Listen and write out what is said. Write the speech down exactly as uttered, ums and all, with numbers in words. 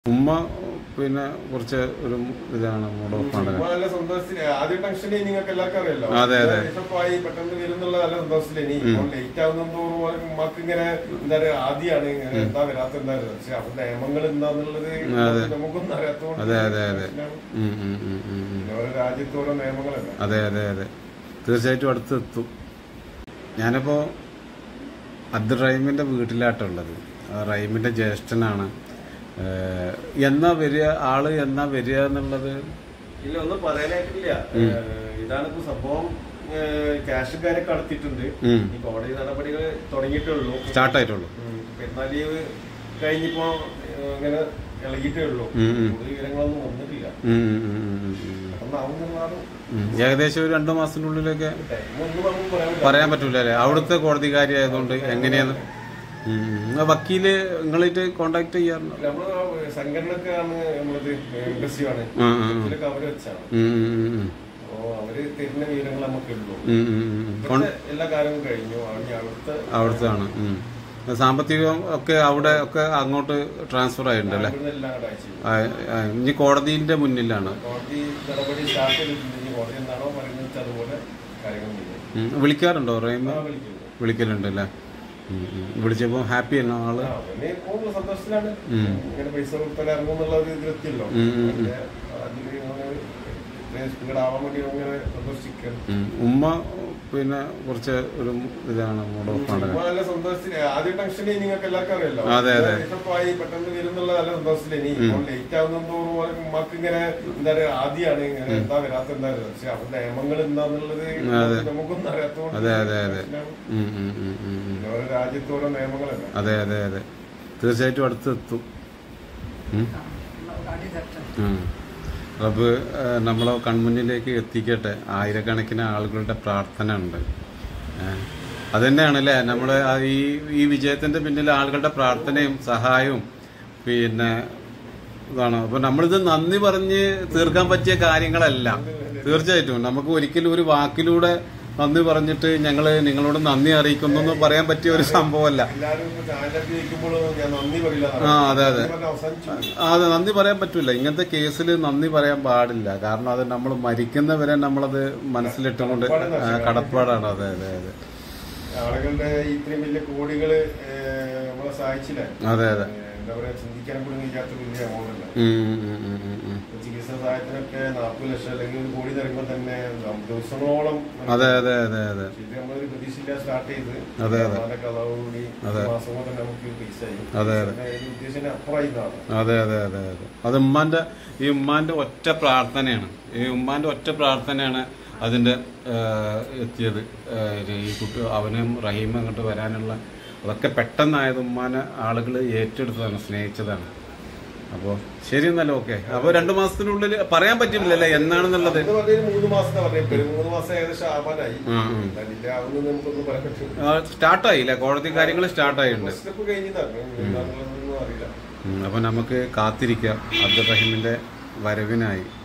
ഉമ്മ പിന്നെ കുറച്ച് ഒരു ഇതാണ് മൂഡ് ഓഫ് ആണ്. ആദ്യം ടെൻഷൻ നിങ്ങൾക്ക് എല്ലാവർക്കും അറിയാലോ. അതെ അതെ പെട്ടെന്ന് വരുന്നുള്ള നല്ല സന്തോഷത്തില് ലേറ്റ് ആവുന്നതോറും ഉമ്മക്ക് ഇങ്ങനെ എന്താ പറയാ ആദ്യമാണ് ഇങ്ങനെ എന്താ വരാത്ത എന്താ പക്ഷെ അവരുടെ നിയമങ്ങൾ എന്താന്നുള്ളത് നമുക്കൊന്നും അറിയാത്തതുകൊണ്ട് അതെ അതെ അതെ ഓരോ രാജ്യത്ത് ഓരോ നിയമങ്ങളല്ല. അതെ അതെ അതെ തീർച്ചയായിട്ടും അടുത്തെത്തും. ഞാനിപ്പോ അബ്ദുൾ റഹീമിന്റെ വീട്ടിലാട്ടുള്ളത്. റഹീമിന്റെ ജ്യേഷ്ഠനാണ്. എന്നാ വരിക ആള് എന്നാ വരിക എന്നുള്ളത് ഇല്ല, ഒന്നും പറയാനായിട്ടില്ല. ഇതാണിപ്പോ സംഭവം. ക്യാഷുകാരെ കടത്തിയിട്ടുണ്ട്. ഈ കോടതി നടപടികൾ തുടങ്ങിയിട്ടുള്ളൂ, സ്റ്റാർട്ട് ആയിട്ടുള്ളൂ. പെരുന്നാൾ ലീവ് കഴിഞ്ഞപ്പോ ഇങ്ങനെ ഇളകിയിട്ടേ ഉള്ളൂ. കൂടുതൽ വിവരങ്ങളൊന്നും വന്നിട്ടില്ല. ഏകദേശം ഒരു രണ്ടു മാസത്തിനുള്ളിലൊക്കെ പറയാൻ പറ്റൂല അല്ലെ? അവിടുത്തെ കോടതിക്കാരി ആയതുകൊണ്ട് എങ്ങനെയാന്ന് വക്കീല് നിങ്ങളായിട്ട് കോണ്ടാക്ട് ചെയ്യാറുണ്ട്? നമ്മള് സംഘടനക്കാണ് നമ്മളത് ഇൻഡസ്ട്രിയാണ് അവര് വെച്ചാണ്. അവര് തരുന്ന വിവരങ്ങൾ നമുക്ക് ഉള്ളൂ. എല്ലാ കാര്യവും കഴിഞ്ഞു. അവിടുത്താണ് സാമ്പത്തികം ഒക്കെ അവിടെ ഒക്കെ അങ്ങോട്ട് ട്രാൻസ്ഫർ ആയിട്ടുണ്ടല്ലേ? ഇനി കോടതിന്റെ മുന്നിലാണ്. കോടതി നടപടി സ്റ്റാർട്ട് ചെയ്തിട്ടുണ്ട്. കോടതി എന്താണോ പറയുന്നത് അതുപോലെ കാര്യങ്ങൾ വിളിക്കാറുണ്ടോ? റഹീമ വിളിക്കലുണ്ട് അല്ലേ? വിളിച്ചപ്പോ ഹാപ്പി ആണോ ആള്? സന്തോഷത്തിലാണ്. ഇങ്ങനെ പൈസ കൊടുത്താൽ ഇറങ്ങുന്നുള്ള ഒരു ഇതിലെത്തിയല്ലോ. ഉമ്മ പിന്നെ കുറച്ച് ഒരു ഇതാണ് മൂഡ് ഓഫ് ആണ്. നല്ല സന്തോഷത്തില് ആദ്യം ടെൻഷൻ നിങ്ങൾക്ക് എല്ലാവർക്കും അറിയാലോ. അതെ അതെ പെട്ടെന്ന് വരുന്നുള്ള നല്ല സന്തോഷത്തില് ലേറ്റ് ആവുന്നതോറും ഉമ്മക്ക് ഇങ്ങനെ എന്താ പറയാ ആദ്യമാണ് ഇങ്ങനെ എന്താ വരാത്ത എന്താ പക്ഷെ അവരുടെ നിയമങ്ങൾ എന്താന്നുള്ളത് നമുക്കൊന്നും അറിയാത്തതുകൊണ്ട് അതെ അതെ അതെ ഓരോ രാജ്യത്ത് ഓരോ നിയമങ്ങളല്ല. അതെ അതെ അതെ തീർച്ചയായിട്ടും അടുത്തെത്തും. റബ്ബ് നമ്മളെ കൺമുന്നിലേക്ക് എത്തിക്കട്ടെ. ആയിരക്കണക്കിന് ആളുകളുടെ പ്രാർത്ഥന ഉണ്ട്. അതുതന്നെയാണല്ലേ നമ്മള് ഈ ഈ വിജയത്തിന്റെ പിന്നിൽ ആളുകളുടെ പ്രാർത്ഥനയും സഹായവും പിന്നെ ഇതാണ്. അപ്പൊ നമ്മളിത് നന്ദി പറഞ്ഞ് തീർക്കാൻ പറ്റിയ കാര്യങ്ങളല്ല. തീർച്ചയായിട്ടും നമുക്ക് ഒരിക്കലും ഒരു വാക്കിലൂടെ നന്ദി പറഞ്ഞിട്ട് ഞങ്ങള് നിങ്ങളോട് നന്ദി അറിയിക്കുന്നു എന്ന് പറയാൻ പറ്റിയ ഒരു സംഭവമല്ല. ആ അതെ അതെ അതെ നന്ദി പറയാൻ പറ്റൂല. ഇങ്ങനത്തെ കേസിൽ നന്ദി പറയാൻ പാടില്ല. കാരണം അത് നമ്മൾ മരിക്കുന്നവരെ നമ്മളത് മനസ്സിലിട്ടുകൊണ്ട് കടപ്പാടാണ്. അതെ അതെ അതെ ആളുകളുടെ ഇത്രയും വലിയ കോടികള് നമ്മളെ സഹായിച്ചില്ല. അതെ അതെ എന്താ പറയാ ചിന്തിക്കാൻ കൂടി ഇല്ലാത്ത വലിയ എമൗണ്ട് അല്ല. ചികിത്സാ സഹായത്തിനൊക്കെ നാൽപ്പത് ലക്ഷം അല്ലെങ്കിൽ ഒരു കോടി തരുമ്പോ തന്നെ ദിവസങ്ങളോളം. അതെ അതെ അതെ അതെ ഇത് നമ്മളൊരു പ്രതീക്ഷയില്ല സ്റ്റാർട്ട് ചെയ്ത് അതെ അതെ കഥകൂടി മാസം കൊണ്ട് നമുക്ക് പൈസ ആയി. അതെ അതെ ഉദ്ദേശിച്ച അപ്പുറമായിട്ടാണ്. അതെ അതെ അതെ അതെ അത് ഉമ്മാന്റെ ഈ ഉമ്മാന്റെ ഒറ്റ പ്രാർത്ഥനയാണ്. ഈ ഉമ്മാന്റെ ഒറ്റ പ്രാർത്ഥനയാണ് അതിന്റെ എത്തിയത്. ഈ കുട്ടി അവനും റഹീം അങ്ങോട്ട് വരാനുള്ള അതൊക്കെ പെട്ടെന്നായത് ഉമ്മാനെ ആളുകൾ ഏറ്റെടുത്തതാണ്, സ്നേഹിച്ചതാണ്. അപ്പോൾ ശരി എന്നല്ല. ഓക്കെ. അപ്പൊ രണ്ടു മാസത്തിനുള്ളിൽ പറയാൻ പറ്റില്ലല്ലേ എന്നാണെന്നുള്ളത്. സ്റ്റാർട്ടായില്ലേ? കോടതി കാര്യങ്ങൾ സ്റ്റാർട്ടായിട്ടുണ്ട്. അപ്പൊ നമുക്ക് കാത്തിരിക്കാം അബ്ദുൾ റഹീമിന്റെ വരവിനായി.